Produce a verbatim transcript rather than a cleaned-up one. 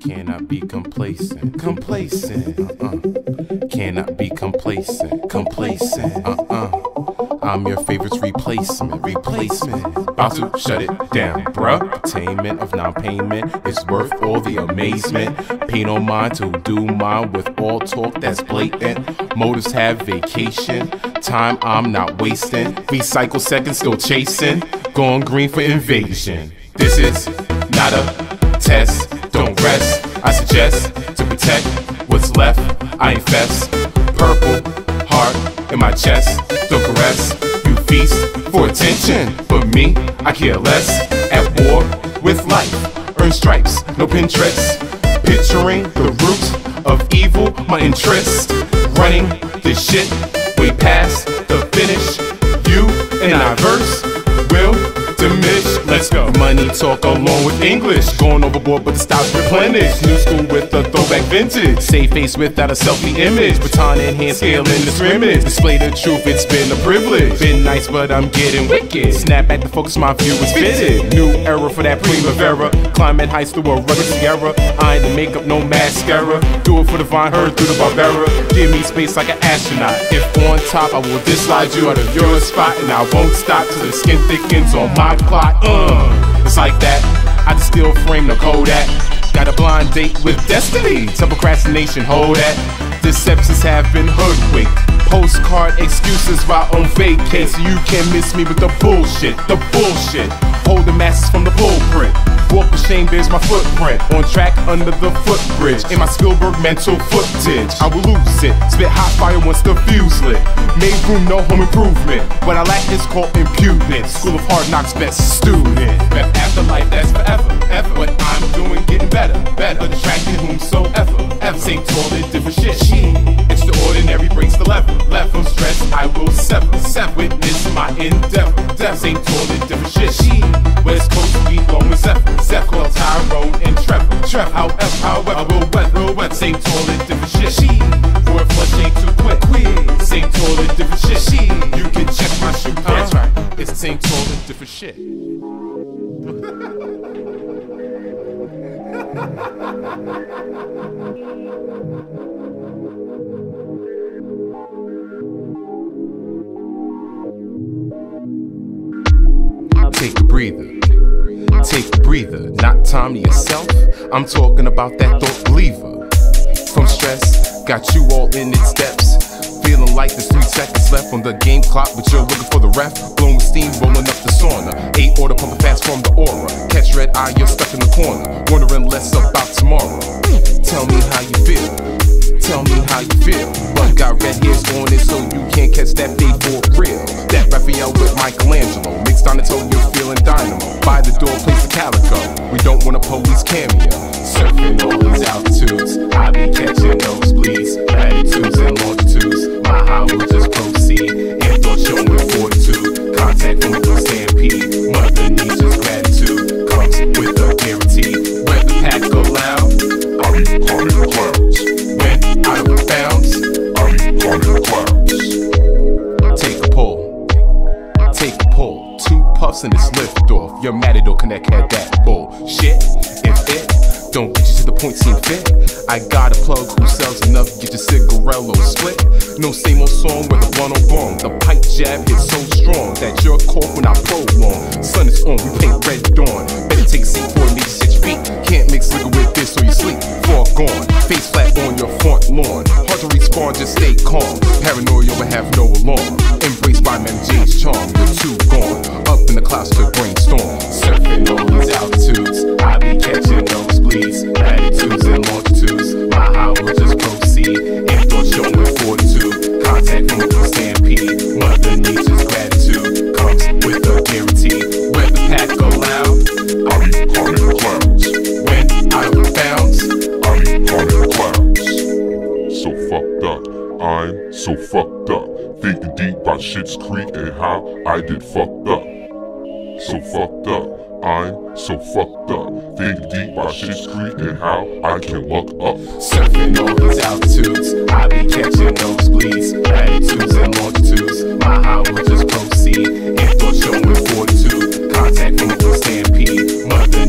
Cannot be complacent, complacent, uh-uh. Cannot be complacent, complacent, uh-uh. I'm your favorite's replacement, replacement. About to shut it down, bruh. Attainment of non-payment is worth all the amazement. Pay no mind to do mine with all talk that's blatant. Motives have vacation, time I'm not wasting. Recycle seconds, still chasing. Going green for invasion. This is not a test, don't rest. I suggest to protect what's left. I infest purple heart in my chest. Don't caress, you feast for attention. But me, I care less. At war with life, earn stripes, no pin tricks. Picturing the root of evil, my interest. Running this shit way past the finish. You and I verse will diminish. Let's go. Money talk along with English. Going overboard but the style's replenished. New school with a throwback vintage. Save face without a selfie image. Baton in hand, scale in the scrimmage. Display the truth, it's been a privilege. Been nice but I'm getting wicked. Snap back to focus, my view is fitted. New era for that primavera. Climate heights through a rugged Sierra. I ain't the makeup, no mascara. Do it for the vine, heard through the Barbera. Give me space like an astronaut. If on top, I will dislodge you out of your spot. And I won't stop till the skin thickens on my clock. Uh, it's like that. I just still frame the Kodak. Got a blind date with destiny. Some procrastination, hold that. Deceptions have been hoodwinked. Postcard excuses while on vacay, so you can't miss me with the bullshit, the bullshit. Hold the masses from the blueprint. Walk with shame, bears my footprint. On track under the footbridge. In my Spielberg mental footage, I will lose it. Spit hot fire once the fuse lit. Made room, no home improvement. What I lack is called impudence. School of hard knocks, best student. Rep afterlife, that's forever, ever. What I'm doing, getting better, better. Attracting whomsoever, ever. Same toilet, different shit. Extraordinary breaks the level. Left from stress, I will sever, sever. Witness my endeavor. Death, same toilet, different shit. West Coast, we long with Zephyr. Zephyr called Tyrone and Trevor. Trevor, however, however, I will weather, will weather. Same toilet, different shit. Word flush ain't too quick. Quick. Same toilet, different shit. You can check my shoe. Huh? That's right. It's the same toilet, different shit. Take a breather. Take a breather, not time to yourself. I'm talking about that thought lever. From stress, got you all in its depths. Feeling like there's three seconds left on the game clock, but you're looking for the ref. Blowing steam, rolling up the sauna. Eight order pumping fast from the aura. Catch red eye, you're stuck in the corner. Wondering less about tomorrow. Tell me how you feel. Tell me how you feel. But got red hairs on it, so you can't catch that fade for real. That Raphael with Michelangelo. Mixed Donatello, you're feeling dynamo. By the door, place a calico. We don't want a police cameo. Surfing all these altitudes, I be catching nosebleeds. Latitudes and longitudes, my high will just proceed. And thought showing fortitude. Contact from the stampede. Mother Nature's gratitude comes with a guarantee. Where the pack go loud, I'll be calling the clouds. When out of bounds, I'll be calling the clouds. Take a pull, take a pull. Two puffs and it's lift off. Your matador connect had that bullshit. If it don't get you to the point, seem fit. I got a plug who sells enough to get your cigarello split. No same old song with a one on bomb. The pipe jab hits so strong that you're caught when I prolong. Sun is on, we paint red dawn. Better take a seat for me six feet. Can't mix liquor with this or you sleep. Far gone, face flat on your front lawn. Hard to respawn, just stay calm. Paranoia but have no alarm. Embraced by Mem J's charm, you're too gone. Up in the clouds to brainstorm. Surfing all these altitudes, I be catching nosebleeds. Latitudes and longitudes, my high will just proceed. And thought showing fortitude. Contact from the stampede. Mother Nature's gratitude comes with a guarantee. Where the pack go loud, I'll be calling the clouds. When out of bounds, I'll be calling the clouds. So fucked up, I'm so fucked up. Thinking deep about Shit's Creek and how I did fucked up. So fucked up, I'm so fucked up. Thinking deep about Shit's Creek and how I can luck up. Surfing all these altitudes, I be catching nosebleeds. Latitudes and longitudes, my high will just proceed. And thought showing fortitude. Contact from the stampede. Mother